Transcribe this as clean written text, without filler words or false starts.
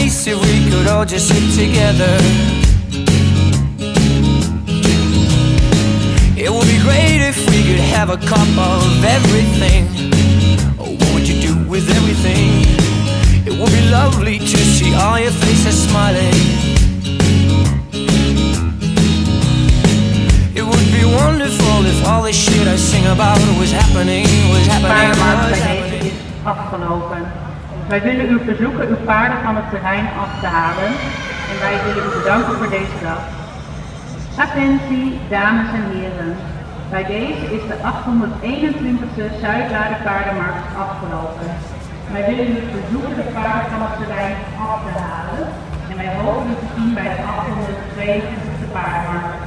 nice if we could all just sit together. It would be great if we could have a cup of everything. Oh, what would you do with everything? It would be lovely to see all your faces smiling. It would be wonderful if all the shit I sing about was happening. Paardenmarkt is afgelopen. Wij willen u verzoeken uw paarden van het terrein af te halen en wij willen u bedanken voor deze dag. Attentie, dames en heren. Bij deze is de 821e Zuidlaardermarkt afgelopen. Wij willen u verzoeken de paarden van het terrein af te halen en wij hopen u te zien bij de 822e paardenmarkt.